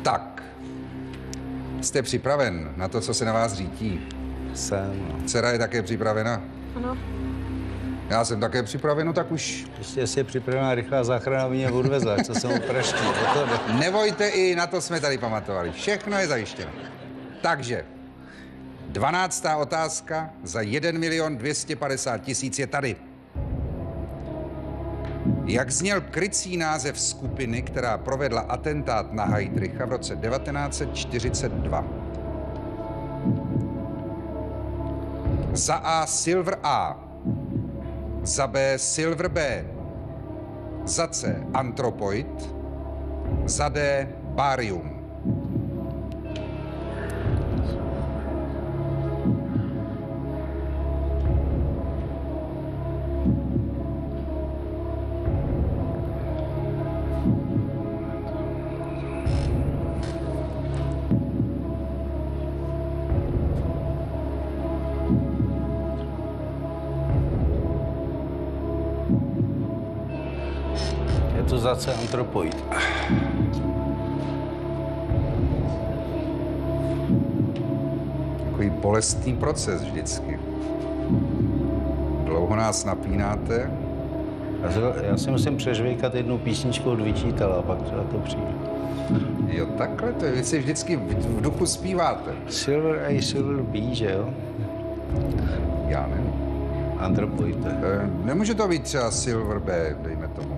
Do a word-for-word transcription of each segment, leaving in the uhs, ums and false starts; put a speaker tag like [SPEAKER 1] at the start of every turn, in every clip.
[SPEAKER 1] Tak. Jste připraven na to, co se na vás řítí?
[SPEAKER 2] Jsem. No.
[SPEAKER 1] Dcera je také připravena?
[SPEAKER 3] Ano.
[SPEAKER 1] Já jsem také připraven, no tak už...
[SPEAKER 2] Ještě si je připravená rychlá záchrana, aby mě odvezla, co jsem u praští.
[SPEAKER 1] Nebojte, i na to jsme tady pamatovali. Všechno je zajištěno. Takže, dvanáctá otázka za jeden milion dvě stě padesát tisíc je tady. Jak zněl krycí název skupiny, která provedla atentát na Heydricha v roce devatenáct set čtyřicet dva? Za A Silver A, za B Silver B, za C Anthropoid, za D Barium.
[SPEAKER 2] Je to zase Anthropoid.
[SPEAKER 1] Takový bolestný proces vždycky. Dlouho nás napínáte.
[SPEAKER 2] Já, se, já si musím přežvejkat jednu písničku od Vyčítala, a pak třeba to přijde.
[SPEAKER 1] Jo, takhle to je. Vy si vždycky v, v duchu zpíváte.
[SPEAKER 2] Silver A, Silver B, že jo?
[SPEAKER 1] Já nevím.
[SPEAKER 2] Anthropoid.
[SPEAKER 1] E, nemůže to být třeba Silver B, dejme tomu.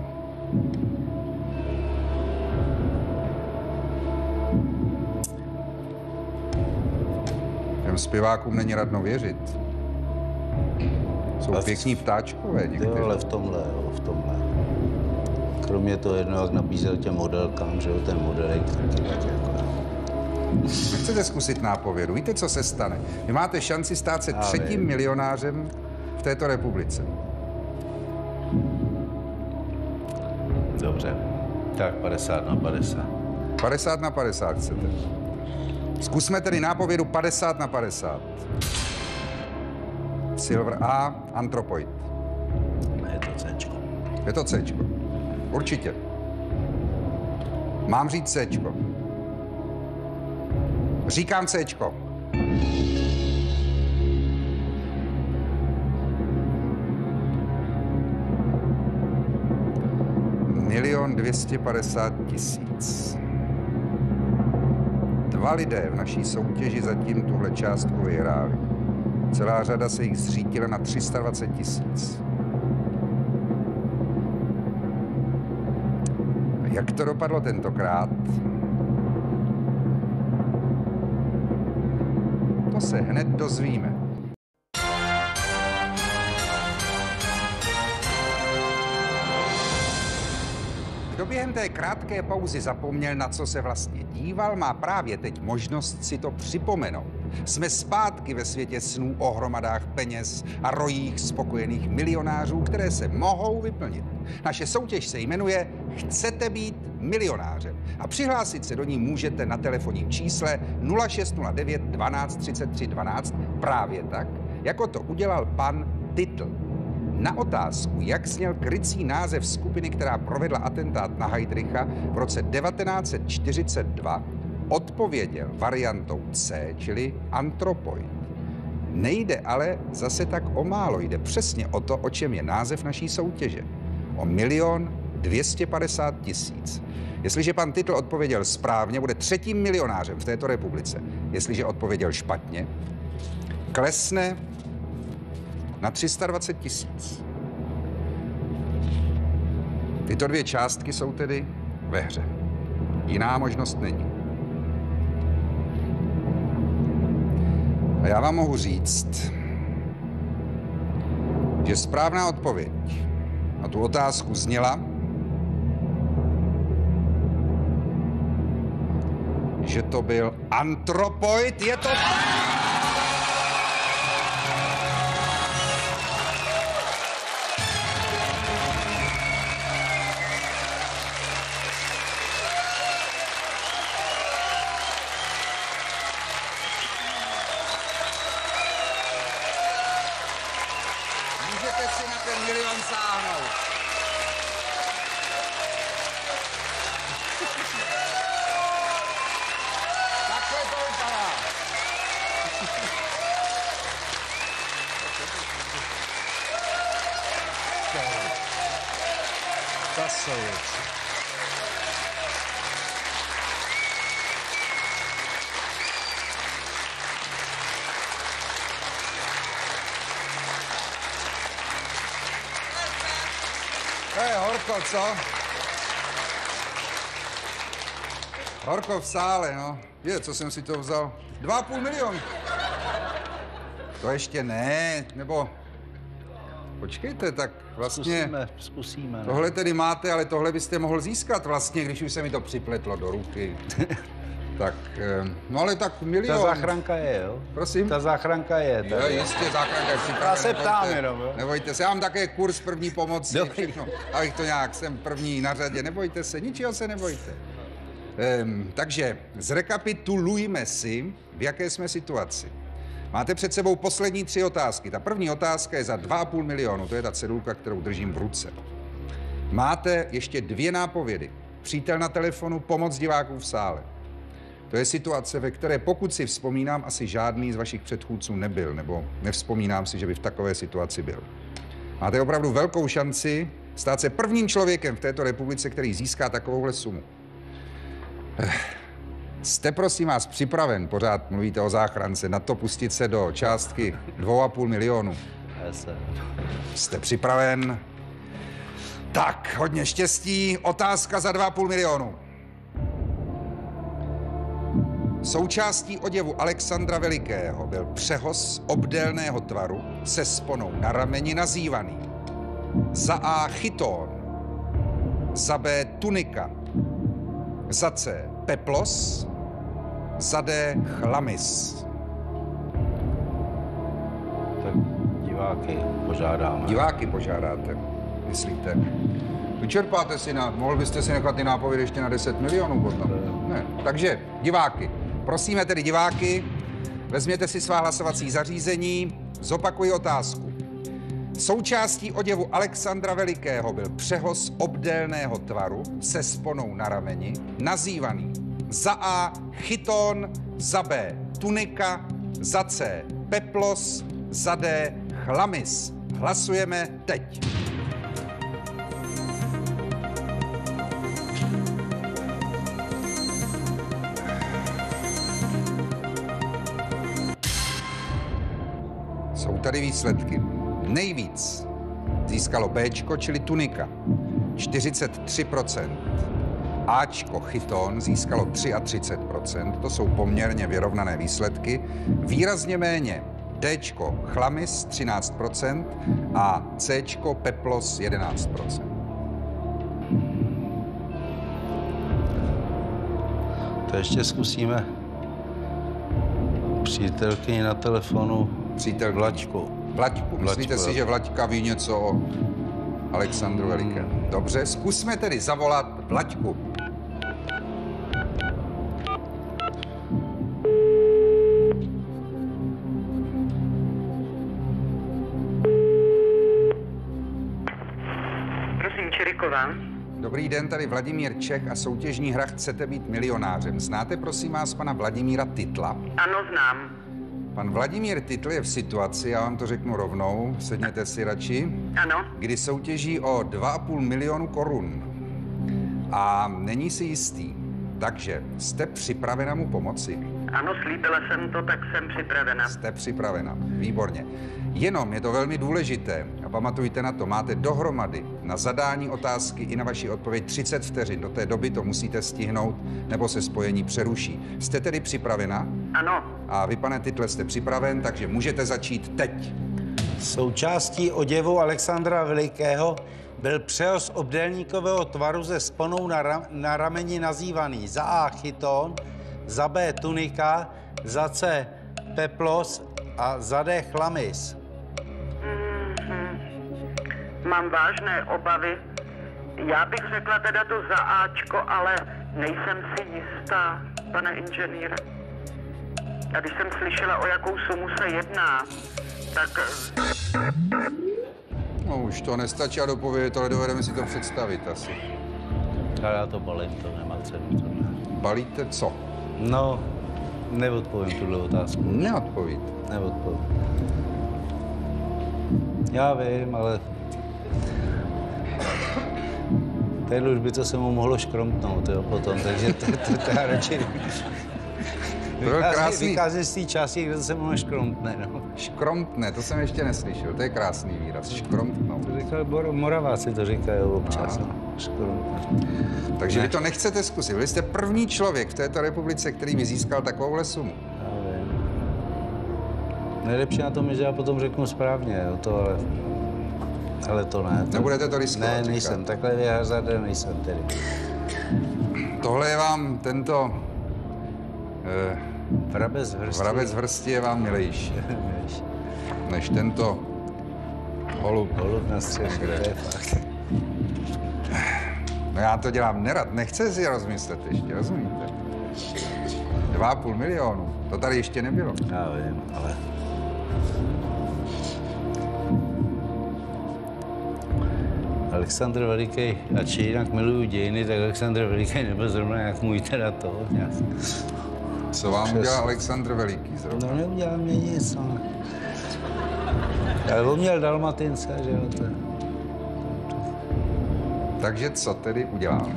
[SPEAKER 1] Těm zpěvákům není radno věřit. Jsou
[SPEAKER 2] A v-
[SPEAKER 1] pěkní ptáčkové někteří.
[SPEAKER 2] Jo, ale v tomhle, jo, v tomhle. Kromě toho jedno, jak nabízel těm modelkám, že jo, ten modelek taky taky jako...
[SPEAKER 1] Nechcete zkusit nápovědu? Víte, co se stane? Vy máte šanci stát se
[SPEAKER 2] Já
[SPEAKER 1] třetím
[SPEAKER 2] vím.
[SPEAKER 1] milionářem v této republice.
[SPEAKER 2] Dobře. Tak padesát na padesát.
[SPEAKER 1] padesát na padesát chcete. Zkusme tedy nápovědu padesát na padesát. Silver A, Anthropoid.
[SPEAKER 2] Je to Cčko.
[SPEAKER 1] Je to Cčko. Určitě. Mám říct Cčko. Říkám Cčko. Milion dvěstě padesát tisíc. Dva lidé v naší soutěži zatím tuhle částku vyhráli. Celá řada se jich zřítila na tři sta dvacet tisíc. Jak to dopadlo tentokrát? To se hned dozvíme. Kdo během té krátké pauzy zapomněl, na co se vlastně díval, má právě teď možnost si to připomenout. Jsme zpátky ve světě snů o hromadách peněz a rojích spokojených milionářů, které se mohou vyplnit. Naše soutěž se jmenuje Chcete být milionářem a přihlásit se do ní můžete na telefonním čísle nula šest nula devět dvanáct třicet tři dvanáct právě tak, jako to udělal pan Titl. Na otázku, jak zněl krycí název skupiny, která provedla atentát na Heydricha v roce devatenáct set čtyřicet dva, odpověděl variantou C, čili Anthropoid. Nejde ale zase tak o málo, jde přesně o to, o čem je název naší soutěže. O milion dvě stě padesát tisíc. Jestliže pan Titl odpověděl správně, bude třetím milionářem v této republice. Jestliže odpověděl špatně, klesne na tři sta dvacet tisíc. Tyto dvě částky jsou tedy ve hře. Jiná možnost není. A já vám mohu říct, že správná odpověď na tu otázku zněla, že to byl Anthropoid. Je to tak! Můžete si na ten milion sáhnout. jsou věci. To je horko, co? Horko v sále, no. Je, co jsem si to vzal? Dva a půl milionu. To ještě ne, nebo... Počkejte, tak vlastně...
[SPEAKER 2] Zkusíme, zkusíme. Ne?
[SPEAKER 1] Tohle tedy máte, ale tohle byste mohl získat vlastně, když už se mi to připletlo do ruky. Tak, no ale tak milion...
[SPEAKER 2] Ta záchranka je, jo?
[SPEAKER 1] Prosím?
[SPEAKER 2] Ta záchranka je.
[SPEAKER 1] Jo, jistě, záchranka je připravená.
[SPEAKER 2] Já se ptám jenom, jo?
[SPEAKER 1] Nebojte se, já mám také kurz první pomoci,
[SPEAKER 2] Dobrý.
[SPEAKER 1] všechno, abych to nějak, jsem první na řadě, nebojte se, ničeho se nebojte. Um, takže zrekapitulujme si, v jaké jsme situaci. Máte před sebou poslední tři otázky. Ta první otázka je za dva a půl milionu, to je ta cedulka, kterou držím v ruce. Máte ještě dvě nápovědy. Přítel na telefonu, pomoc diváků v sále. To je situace, ve které, pokud si vzpomínám, asi žádný z vašich předchůdců nebyl, nebo nevzpomínám si, že by v takové situaci byl. Máte opravdu velkou šanci stát se prvním člověkem v této republice, který získá takovouhle sumu. Jste, prosím vás, připraven, pořád mluvíte o záchrance, na to pustit se do částky dvou a půl milionu? Jste připraven? Tak, hodně štěstí. Otázka za dva a půl milionu. Součástí oděvu Alexandra Velikého byl přehoz obdélného tvaru se sponou na rameni nazývaný za A chytón, za B tunika, za C peplos, za D chlamys.
[SPEAKER 2] Tak diváky požádáme.
[SPEAKER 1] Diváky požádáte, myslíte? Vyčerpáte si na, mohl byste si nechat ty nápovědy ještě na deset milionů potom. Ne. Takže diváky. Prosíme tedy diváky, vezměte si svá hlasovací zařízení, zopakuji otázku. Součástí oděvu Alexandra Velikého byl přehoz obdélného tvaru se sponou na rameni, nazývaný za A chytón, za B tunika, za C peplos, za D chlamys. Hlasujeme teď. Jsou tady výsledky. Nejvíc získalo Bčko, čili tunika, čtyřicet tři procent. Ačko chytón získalo třicet tři procent, to jsou poměrně vyrovnané výsledky. Výrazně méně Dčko chlamys třináct procent a Cčko peplos jedenáct procent.
[SPEAKER 2] To ještě zkusíme. Přítelkyni na telefonu.
[SPEAKER 1] Přítel
[SPEAKER 2] Vlaďku.
[SPEAKER 1] Vlaďku. Myslíte
[SPEAKER 2] Vlaďku,
[SPEAKER 1] si, že Vlaďka ví něco o Alexandru Velikém? Hmm. Dobře, zkusme tedy zavolat Vlaďku.
[SPEAKER 3] Prosím, Čiriková.
[SPEAKER 1] Dobrý den, tady Vladimír Čech a soutěžní hra Chcete být milionářem. Znáte, prosím vás, pana Vladimíra Titla?
[SPEAKER 3] Ano, znám.
[SPEAKER 1] Pan Vladimír Titl je v situaci, já vám to řeknu rovnou, sedněte si radši,
[SPEAKER 3] Ano.
[SPEAKER 1] kdy soutěží o dva a půl milionu korun. A není si jistý. Takže jste připravena mu pomoci?
[SPEAKER 3] Ano, slíbila jsem to, tak jsem připravena.
[SPEAKER 1] Jste připravena, výborně. Jenom je to velmi důležité a pamatujte na to, máte dohromady na zadání otázky i na vaši odpověď třicet vteřin. Do té doby to musíte stihnout, nebo se spojení přeruší. Jste tedy připravena?
[SPEAKER 3] Ano.
[SPEAKER 1] A vy, pane Title, jste připraven, takže můžete začít teď.
[SPEAKER 2] Součástí oděvu Alexandra Velikého byl přehoz obdélníkového tvaru ze sponou na, ram, na rameni nazývaný za A chytón, za B tunika, za C peplos a za D chlamys.
[SPEAKER 3] Mm-hmm. Mám vážné obavy. Já bych řekla teda to za Ačko, ale nejsem si jistá, pane inženýre. A když jsem slyšela, o jakou sumu se jedná, tak...
[SPEAKER 1] No už to nestačí a dopovědět, ale dovedeme si to představit asi.
[SPEAKER 2] Ale já to balím, to nemá cenu.
[SPEAKER 1] Balíte co?
[SPEAKER 2] No, neodpovím tuhle otázku.
[SPEAKER 1] Neodpovíte.
[SPEAKER 2] Neodpovím. Já vím, ale Tady už by to se mu mohlo škromtnout, jo, potom, takže to, to, to já radši... Vychází, vychází z té části, kde to se mu škromtne, no.
[SPEAKER 1] Škromtne, to jsem ještě neslyšel, to je krásný výraz, škromtnout.
[SPEAKER 2] To říkali, Moraváci to říkají občas, no. Škromtne.
[SPEAKER 1] Takže ne. Vy to nechcete zkusit, vy jste první člověk v této republice, který by získal takovouhle sumu.
[SPEAKER 2] Já vím. Nejlepší na tom je, že já potom řeknu správně, jo, to ale... Ale to ne. To...
[SPEAKER 1] Nebudete to riskovat?
[SPEAKER 2] Ne, nejsem, říkat. Takhle vyhazardem nejsem tedy.
[SPEAKER 1] Tohle je vám tento... Eh,
[SPEAKER 2] vrabec vrstí.
[SPEAKER 1] Vrabec vrstí je vám milejší. Než tento holub.
[SPEAKER 2] Holub na střeše, to je fakt.
[SPEAKER 1] No já to dělám nerad, nechce si rozmyslet ještě, rozumíte? Dva a půl milionu, to tady ještě nebylo.
[SPEAKER 2] Já vím, ale... Alexandr Veliký, ač jinak miluju dějiny, tak Alexandr Veliký nebyl zrovna jak můj teda to. Nějak.
[SPEAKER 1] Co vám Přes... udělal Alexandr Veliký zrovna?
[SPEAKER 2] No neudělal mě nic, ale... Ale on měl Dalmatince, že jo, to...
[SPEAKER 1] Takže co tedy uděláme?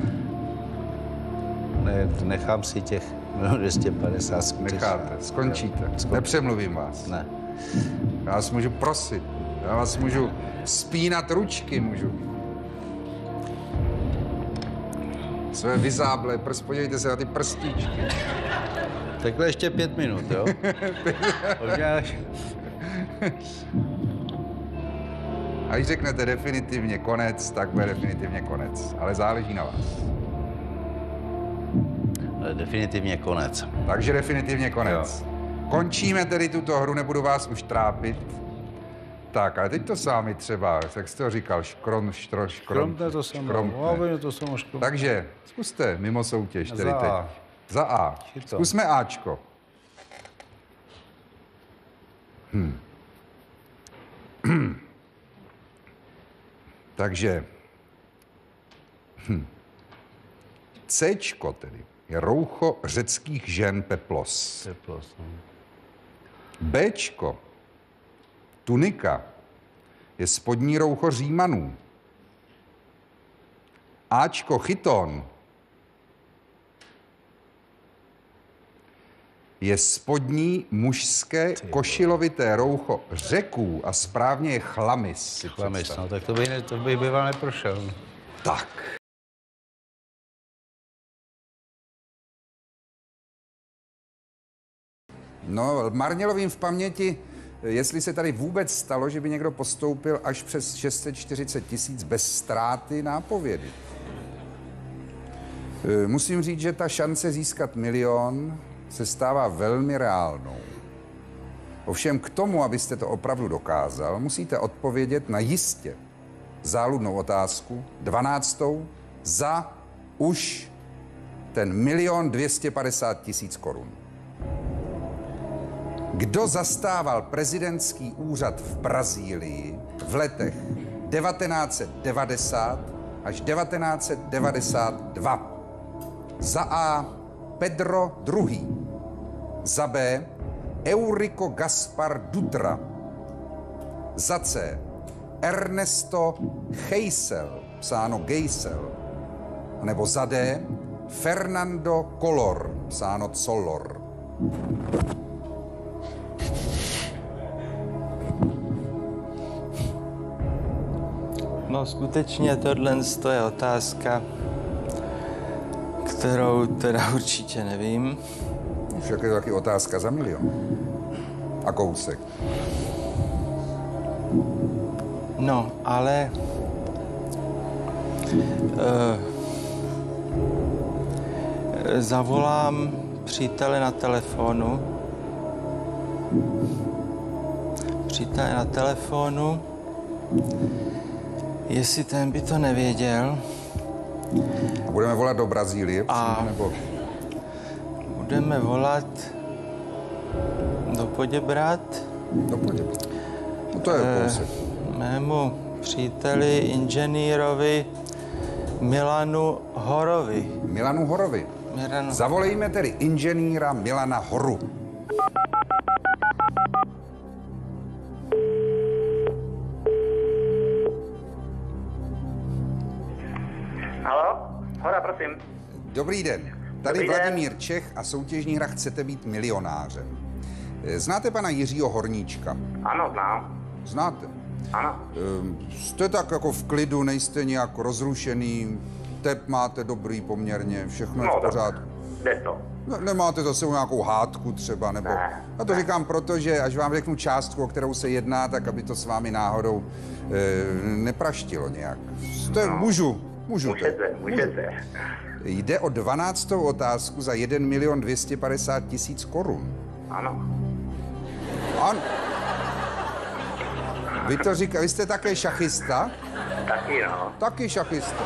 [SPEAKER 2] Ne, nechám si těch dvě stě padesát skutečně.
[SPEAKER 1] Necháte, skončíte. Skon... Nepřemluvím vás.
[SPEAKER 2] Ne.
[SPEAKER 1] Já vás můžu prosit, já vás můžu spínat ručky, můžu. Své vyzáblé prst, podívejte se na ty prstíčky.
[SPEAKER 2] Takhle ještě pět minut, jo?
[SPEAKER 1] A když řeknete definitivně konec, tak bude definitivně konec. Ale záleží na vás.
[SPEAKER 2] Ale definitivně konec.
[SPEAKER 1] Takže definitivně konec. Jo. Končíme tedy tuto hru, nebudu vás už trápit. Tak, ale teď to sami třeba, jak jste to říkal, škrom, štro, škrom,
[SPEAKER 2] škromte to samo, to samo škromte.
[SPEAKER 1] Takže zkuste mimo soutěž, tedy
[SPEAKER 2] Za
[SPEAKER 1] teď.
[SPEAKER 2] A.
[SPEAKER 1] Za A.
[SPEAKER 2] Šito.
[SPEAKER 1] Zkusme Ačko. Hm. Takže hm. Cčko tedy je roucho řeckých žen peplos.
[SPEAKER 2] Peplos, no.
[SPEAKER 1] Bčko, tunika, je spodní roucho Římanů. Ačko, chyton, je spodní mužské košilovité roucho Řeků a správně je chlamys.
[SPEAKER 2] Chlamys, no, tak to by, ne, to by býval neprošel.
[SPEAKER 1] Tak. No, Marnělovým v paměti, jestli se tady vůbec stalo, že by někdo postoupil až přes šest set čtyřicet tisíc bez ztráty nápovědy. Musím říct, že ta šance získat milion se stává velmi reálnou. Ovšem k tomu, abyste to opravdu dokázal, musíte odpovědět na jistě záludnou otázku, dvanáctou, za už ten milion dvěstě padesát tisíc korun. Kdo zastával prezidentský úřad v Brazílii v letech devatenáct set devadesát až devatenáct set devadesát dva? Za A. Pedro druhý. Za B. Eurico Gaspar Dutra. Za C. Ernesto Geisel, psáno Geisel. Nebo za D. Fernando Collor, psáno Collor.
[SPEAKER 4] No skutečně tohle je otázka, kterou teda určitě nevím.
[SPEAKER 1] Však je to taky otázka za milion. A kousek.
[SPEAKER 4] No, ale... Uh, zavolám přítele na telefonu. Přítele na telefonu. Jestli ten by to nevěděl.
[SPEAKER 1] A budeme volat do Brazílie?
[SPEAKER 4] A
[SPEAKER 1] nebo...
[SPEAKER 4] budeme volat do Poděbrad.
[SPEAKER 1] Do Poděbrad. No to je
[SPEAKER 4] e,
[SPEAKER 1] kousek.
[SPEAKER 4] Mému příteli, inženýrovi Milanu Horovi.
[SPEAKER 1] Milanu Horovi.
[SPEAKER 4] Milanu.
[SPEAKER 1] Zavolejme tedy inženýra Milana Horu.
[SPEAKER 3] Haló?
[SPEAKER 1] Dobrý den. Tady
[SPEAKER 5] Dobrý den.
[SPEAKER 1] Vladimír Čech a soutěžní hra Chcete být milionářem. Znáte pana Jiřího Horníčka?
[SPEAKER 5] Ano, znám.
[SPEAKER 1] Znáte?
[SPEAKER 5] Ano.
[SPEAKER 1] Ehm, Jste tak jako v klidu, nejste nějak rozrušený, tep máte dobrý poměrně, všechno je
[SPEAKER 5] No,
[SPEAKER 1] v pořádku.
[SPEAKER 5] Jde to.
[SPEAKER 1] Ne, nemáte zase nějakou hádku třeba, nebo...
[SPEAKER 5] Ne,
[SPEAKER 1] Já to říkám proto, že až vám řeknu částku, o kterou se jedná, tak aby to s vámi náhodou e, nepraštilo nějak. Jste,
[SPEAKER 5] No.
[SPEAKER 1] můžu, můžu. to.
[SPEAKER 5] Můžete, můžete.
[SPEAKER 1] Jde o dvanáctou otázku za jeden milion dvěstě padesát tisíc korun.
[SPEAKER 5] Ano.
[SPEAKER 1] An... Vy to říkáte, vy jste také šachista?
[SPEAKER 5] Taky no.
[SPEAKER 1] Taky šachista.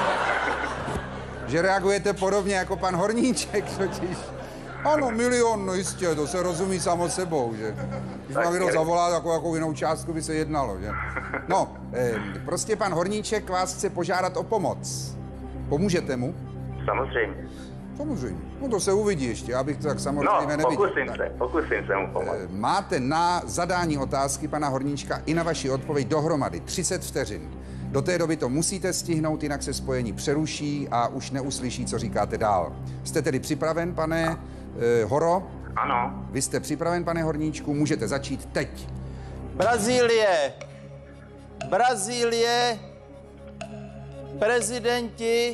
[SPEAKER 1] Že reagujete podobně jako pan Horníček totiž. Ano, milion, no jistě, to se rozumí samo sebou, že? Když vám někdo zavolá, takovou jakou jinou částku by se jednalo, že? No, eh, prostě pan Horníček vás chce požádat o pomoc. Pomůžete mu?
[SPEAKER 5] Samozřejmě.
[SPEAKER 1] Samozřejmě. No to se uvidí ještě, abych to tak samozřejmě
[SPEAKER 5] No,
[SPEAKER 1] neviděl.
[SPEAKER 5] pokusím
[SPEAKER 1] Tak.
[SPEAKER 5] se, pokusím se mu pomoct.
[SPEAKER 1] Eh, Máte na zadání otázky pana Horníčka i na vaši odpověď dohromady třicet vteřin. Do té doby to musíte stihnout, jinak se spojení přeruší a už neuslyší, co říkáte dál. Jste tedy připraven, pane eh, Horo?
[SPEAKER 5] Ano.
[SPEAKER 1] Vy jste připraven, pane Horníčku, můžete začít teď.
[SPEAKER 4] Brazílie. Brazílie. Prezidenti.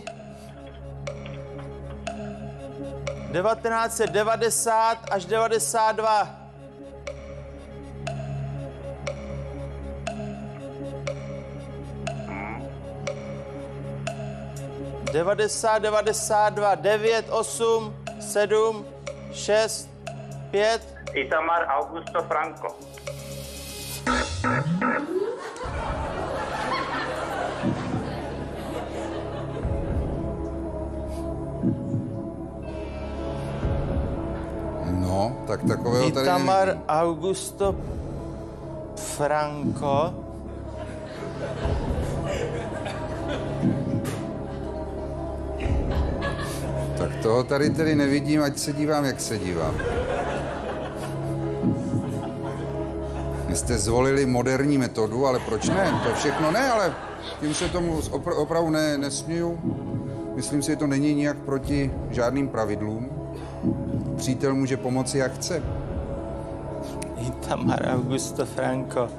[SPEAKER 4] devatenáct set devadesát až devadesát dva. devadesát, devadesát dva, devět, osm, sedm, šest, pět.
[SPEAKER 5] Itamar Augusto Franco.
[SPEAKER 1] No, tak takového tady
[SPEAKER 4] Itamar
[SPEAKER 1] nevidím.
[SPEAKER 4] Augusto Franco.
[SPEAKER 1] Tak toho tady tedy nevidím, ať se dívám, jak se dívám. Vy jste zvolili moderní metodu, ale proč ne? To všechno ne, ale tím se tomu opr- opravdu ne, nesměju. Myslím si, že to není nijak proti žádným pravidlům. Přítel může pomoci, jak chce.
[SPEAKER 4] Itamar Augusto Franco.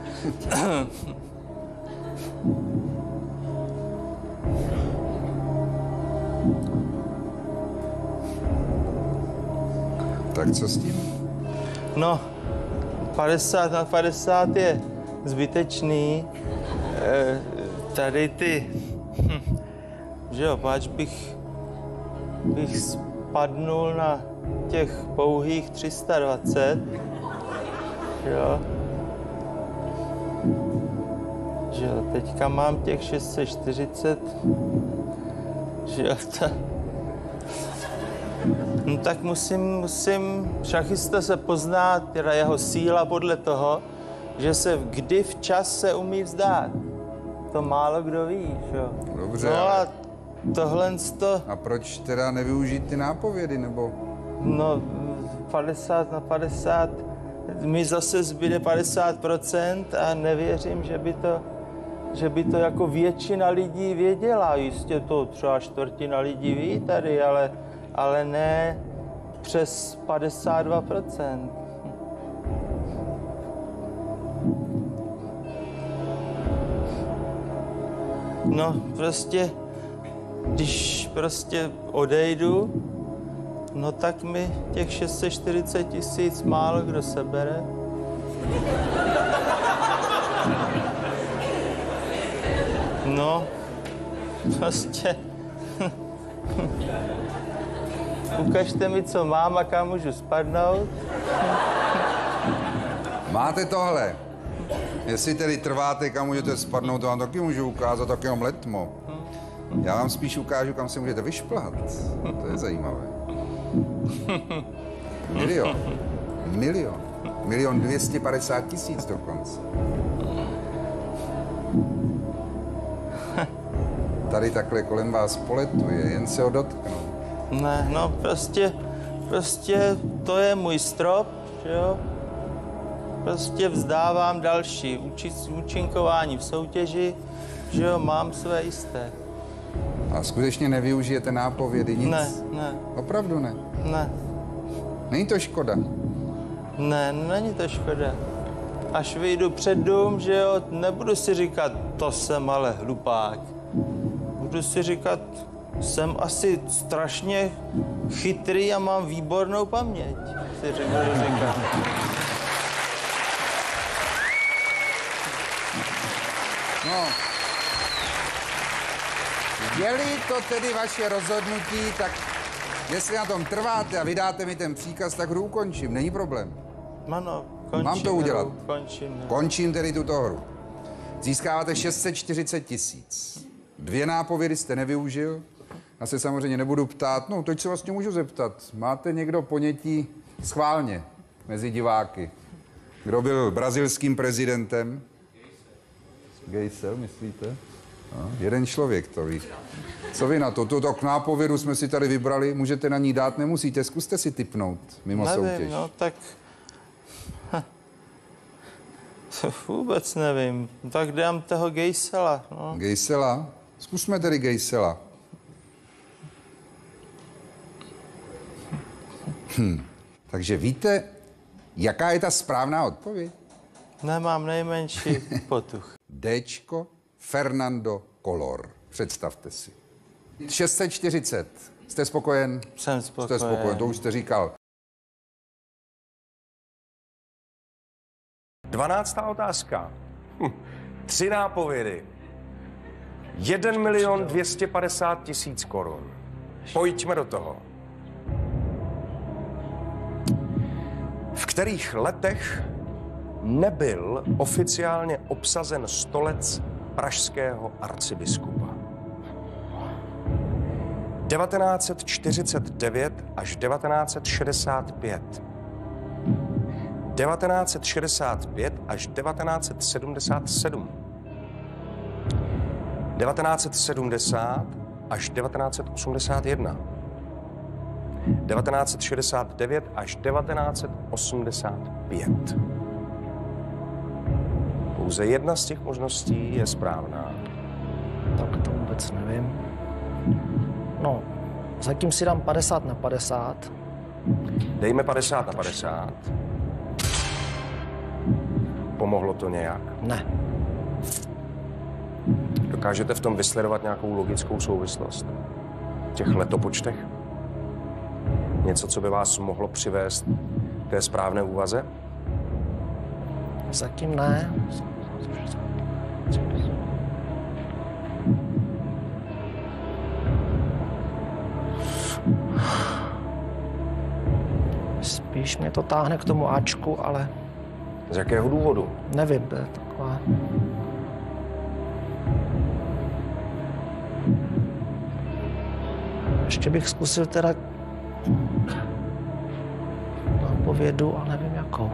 [SPEAKER 1] Tak co s tím?
[SPEAKER 4] No, padesát na padesát je zbytečný. E, tady ty, hm, že jo, páč bych, bych spadnul na těch pouhých tři sta dvacet, jo. Že jo, teďka mám těch šest set čtyřicet, že jo, to... No tak musím, musím, šachista se pozná, teda jeho síla podle toho, že se kdy včas se umí vzdát. To málo kdo ví, jo.
[SPEAKER 1] Dobře,
[SPEAKER 4] No
[SPEAKER 1] ale-
[SPEAKER 4] a tohle to,
[SPEAKER 1] A proč teda nevyužít ty nápovědy, nebo?
[SPEAKER 4] no padesát na padesát, mi zase zbyde padesát procent a nevěřím, že by to, že by to jako většina lidí věděla. Jistě to třeba čtvrtina lidí ví tady, ale, ale ne přes padesát dva procent. No, prostě, když prostě odejdu, no tak mi těch šest set čtyřicet tisíc málo kdo sebere. No, prostě, ukažte mi, co mám a kam můžu spadnout.
[SPEAKER 1] Máte tohle. Jestli tedy trváte, kam můžete spadnout, to vám taky můžu ukázat, tak jenom letmo. Já vám spíš ukážu, kam se můžete vyšplhat. To je zajímavé. Milion. Milion. Milion dvěstě padesát tisíc dokonce. Tady takhle kolem vás poletuje, jen se ho dotknout.
[SPEAKER 4] Ne, no prostě, prostě to je můj strop, že jo? Prostě vzdávám další úči, účinkování v soutěži, že jo, mám své jisté.
[SPEAKER 1] A skutečně nevyužijete nápovědy, nic?
[SPEAKER 4] Ne, ne,
[SPEAKER 1] Opravdu ne?
[SPEAKER 4] ne.
[SPEAKER 1] Není to škoda?
[SPEAKER 4] Ne, není to škoda. Až vyjdu před dům, že jo, nebudu si říkat, to jsem ale hlupák. Budu si říkat, jsem asi strašně chytrý a mám výbornou paměť. Si budu říkat.
[SPEAKER 1] No. Je-li to tedy vaše rozhodnutí, tak jestli na tom trváte a vydáte mi ten příkaz, tak hru ukončím, není problém.
[SPEAKER 4] Ano, končím.
[SPEAKER 1] Mám to udělat.
[SPEAKER 4] Hru, končím. Hru.
[SPEAKER 1] Končím tedy tuto hru. Získáváte šest set čtyřicet tisíc. Dvě nápovědy jste nevyužil. Já se samozřejmě nebudu ptát. No, teď se vlastně můžu zeptat. Máte někdo ponětí schválně mezi diváky? Kdo byl brazilským prezidentem? Geisel, myslíte? No, jeden člověk to ví. Co vy na to? Tuto nápovědu jsme si tady vybrali, můžete na ní dát, nemusíte. Zkuste si tipnout mimo
[SPEAKER 4] nevím,
[SPEAKER 1] soutěž.
[SPEAKER 4] no tak... Vůbec nevím. Tak dám toho Geisela, no.
[SPEAKER 1] Geisela? Zkusme tedy Geisela. Hm. Takže víte, jaká je ta správná odpověď?
[SPEAKER 4] Nemám nejmenší potuch.
[SPEAKER 1] Déčko Fernando Collor. Představte si. šest set čtyřicet. Jste spokojen?
[SPEAKER 4] Jsem spokojen.
[SPEAKER 1] Jste spokojen, to už jste říkal.
[SPEAKER 6] Dvanáctá otázka. Hm. Tři nápovědy. Jeden milion dvěstě padesát tisíc korun. Pojďme do toho. V kterých letech nebyl oficiálně obsazen stolec pražského arcibiskupa? devatenáct set čtyřicet devět až devatenáct set šedesát pět. devatenáct set šedesát pět až devatenáct set sedmdesát sedm. devatenáct set sedmdesát až devatenáct set osmdesát jedna. devatenáct set šedesát devět až devatenáct set osmdesát pět. Pouze jedna z těch možností je správná.
[SPEAKER 7] Tak to vůbec nevím. No, zatím si dám padesát na padesát.
[SPEAKER 6] Dejme padesát na padesát. Pomohlo to nějak?
[SPEAKER 7] Ne.
[SPEAKER 6] Dokážete v tom vysledovat nějakou logickou souvislost? V těch letopočtech? Něco, co by vás mohlo přivést k té správné úvaze?
[SPEAKER 7] Zatím ne. Spíš mě to táhne k tomu Ačku, ale
[SPEAKER 6] Z jakého důvodu?
[SPEAKER 7] nevím, to je taková... Ještě bych zkusil teda nápovědu, ale nevím jakou.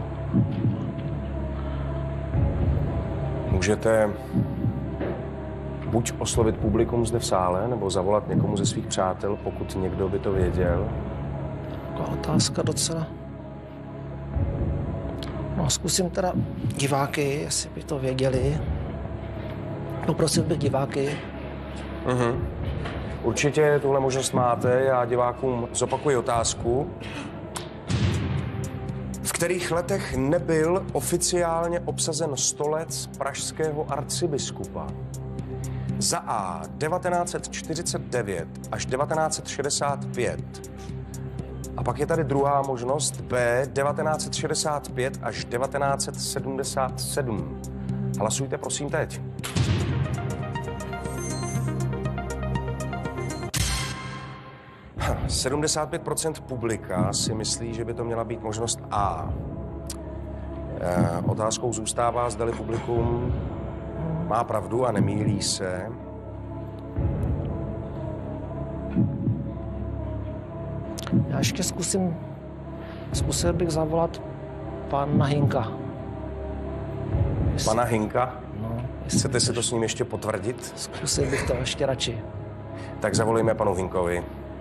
[SPEAKER 6] Můžete buď oslovit publikum zde v sále, nebo zavolat někomu ze svých přátel, pokud někdo by to věděl.
[SPEAKER 7] Taková otázka docela. No, zkusím teda diváky, jestli by to věděli. Poprosil bych diváky.
[SPEAKER 6] Mhm. Určitě tuhle možnost máte. Já divákům zopakuji otázku. V kterých letech nebyl oficiálně obsazen stolec pražského arcibiskupa? Za A devatenáct set čtyřicet devět až devatenáct set šedesát pět. A pak je tady druhá možnost B devatenáct set šedesát pět až devatenáct set sedmdesát sedm. Hlasujte prosím teď. sedmdesát pět procent publika si myslí, že by to měla být možnost A. E, otázkou zůstává, zdali publikum má pravdu a nemýlí se.
[SPEAKER 7] Já ještě zkusím, zkusil bych zavolat pana Hinka. Jestli,
[SPEAKER 6] Pana Hinka,
[SPEAKER 7] no, jestli
[SPEAKER 6] chcete si
[SPEAKER 7] to
[SPEAKER 6] to s ním ještě potvrdit?
[SPEAKER 7] Zkusil bych to ještě radši.
[SPEAKER 6] Tak zavolejme panu Hinkovi.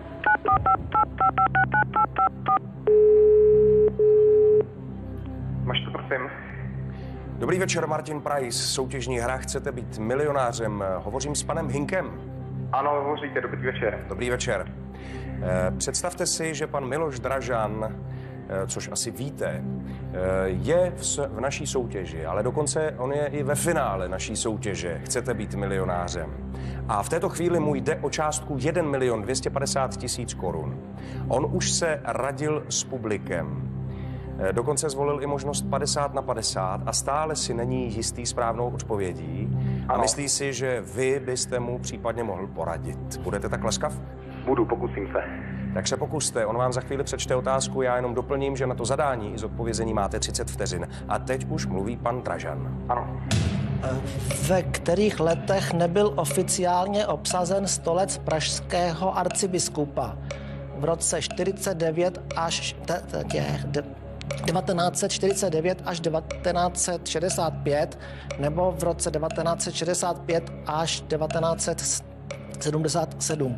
[SPEAKER 5] Máš to, prosím?
[SPEAKER 6] Dobrý večer, Martin Price, soutěžní hra, chcete být milionářem. Hovořím s panem Hinkem.
[SPEAKER 5] Ano, hovoříte, dobrý večer.
[SPEAKER 6] Dobrý večer. Eh, Představte si, že pan Miloš Dražan, eh, což asi víte, eh, je v, s- v naší soutěži, ale dokonce on je i ve finále naší soutěže. Chcete být milionářem. A v této chvíli mu jde o částku jeden milion dvě stě padesát tisíc korun. On už se radil s publikem. Eh, Dokonce zvolil i možnost padesát na padesát a stále si není jistý správnou odpovědí. A
[SPEAKER 5] Ano.
[SPEAKER 6] myslí si, že vy byste mu případně mohl poradit. Budete tak laskav?
[SPEAKER 5] Budu, pokusím se.
[SPEAKER 6] Tak se pokuste, on vám za chvíli přečte otázku, já jenom doplním, že na to zadání i zodpovězení máte třicet vteřin. A teď už mluví pan Dražan.
[SPEAKER 5] Ano.
[SPEAKER 7] Ve kterých letech nebyl oficiálně obsazen stolec pražského arcibiskupa? V roce čtyřicet devět až te, te, tě, de, devatenáct set čtyřicet devět až devatenáct set šedesát pět nebo v roce devatenáct set šedesát pět až devatenáct set sedmdesát sedm.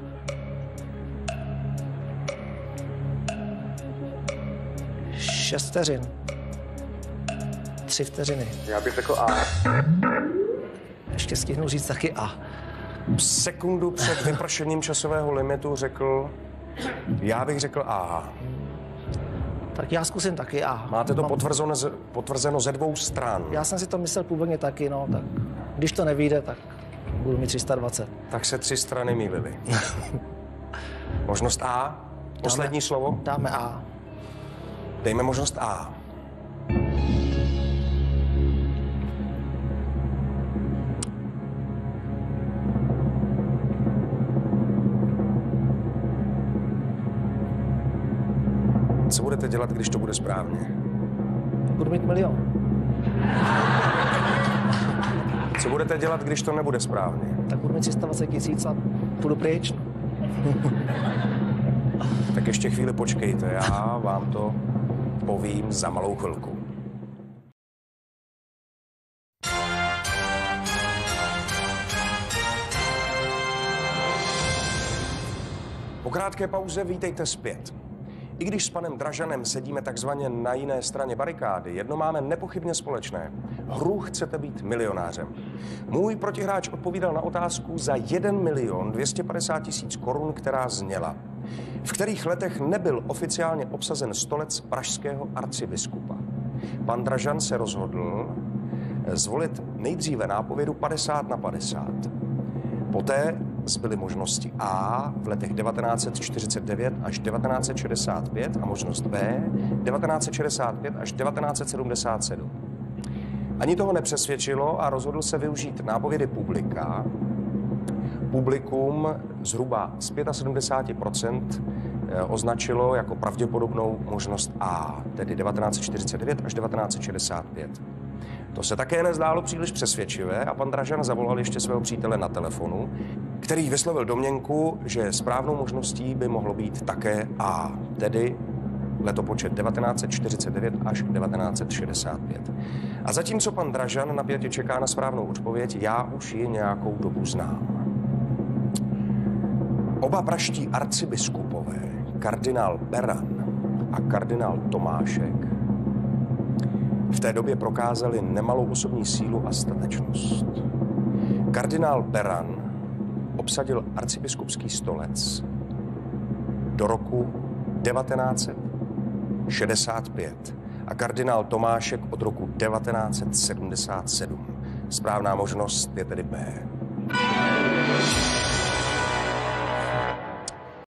[SPEAKER 7] Šest vteřin. Tři vteřiny.
[SPEAKER 5] Já bych řekl A.
[SPEAKER 7] Ještě stihnu říct taky A.
[SPEAKER 6] Sekundu před vypršením časového limitu řekl, já bych řekl A.
[SPEAKER 7] Tak já zkusím taky A.
[SPEAKER 6] Máte to
[SPEAKER 7] Mám-
[SPEAKER 6] potvrzeno, z- potvrzeno ze dvou stran.
[SPEAKER 7] Já jsem si to myslel původně taky, no, tak když to nevyjde, tak budu mít tři sta dvacet.
[SPEAKER 6] Tak se tři strany mýlily. Možnost A? Poslední slovo?
[SPEAKER 7] Dáme A.
[SPEAKER 6] Dejme možnost A. Co budete dělat, když to bude správně?
[SPEAKER 7] Budu mít milion.
[SPEAKER 6] Co budete dělat, když to nebude správně?
[SPEAKER 7] Tak budu mít tři sta dvacet tisíc a půjdu pryč.
[SPEAKER 6] Tak ještě chvíli počkejte, já vám to povím za malou chvilku. Po krátké pauze vítejte zpět. I když s panem Dražanem sedíme takzvaně na jiné straně barikády, jedno máme nepochybně společné. Hru chcete být milionářem. Můj protihráč odpovídal na otázku za jeden milion dvě stě padesát tisíc korun, která zněla. V kterých letech nebyl oficiálně obsazen stolec pražského arcibiskupa? Pan Dražan se rozhodl zvolit nejdříve nápovědu padesát na padesát. Poté zbyly možnosti A v letech devatenáct set čtyřicet devět až devatenáct set šedesát pět a možnost B devatenáct set šedesát pět až devatenáct set sedmdesát sedm. Ani toho nepřesvědčilo a rozhodl se využít nápovědy publika. Publikum zhruba z sedmdesát pět procent označilo jako pravděpodobnou možnost A, tedy devatenáct set čtyřicet devět až devatenáct set šedesát pět. To se také nezdálo příliš přesvědčivé a pan Dražan zavolal ještě svého přítele na telefonu, který vyslovil domněnku, že správnou možností by mohlo být také A, tedy letopočet devatenáct set čtyřicet devět až devatenáct set šedesát pět. A zatímco pan Dražan napjatě čeká na správnou odpověď, já už ji nějakou dobu znám. Oba pražští arcibiskupové, kardinál Beran a kardinál Tomášek, v té době prokázali nemalou osobní sílu a statečnost. Kardinál Beran obsadil arcibiskupský stolec do roku devatenáct set šedesát pět a kardinál Tomášek od roku devatenáct set sedmdesát sedm. Správná možnost je tedy B.